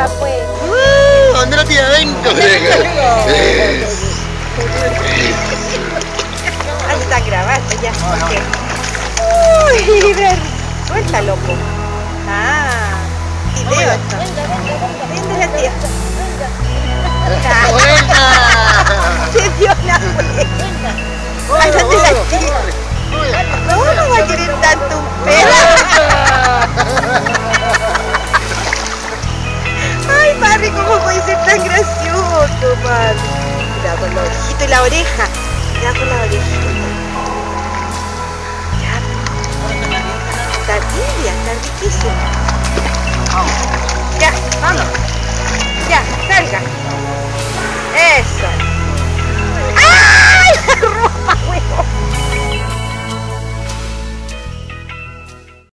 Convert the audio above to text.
oreja, pues. ¿Dónde la tía? Venga, Ahí están grabando ya. Uy, ver. Suéltalo, po. Ah, video esto. Venga la tía. Se dio una vuelta. Ándate la tía. No, no va a querer tanto un perro. Ay, Barry, ¿cómo puede ser tan gracioso, Barry? Cuidado con los ojitos y la oreja. Cuidado con la orejita. Ya. Está tibia, está riquísima. Ya, vamos.